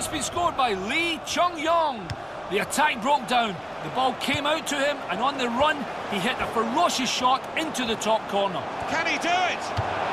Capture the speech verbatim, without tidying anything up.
It's been scored by Lee Chung-yong. The attack broke down. The ball came out to him, and on the run, he hit a ferocious shot into the top corner. Can he do it?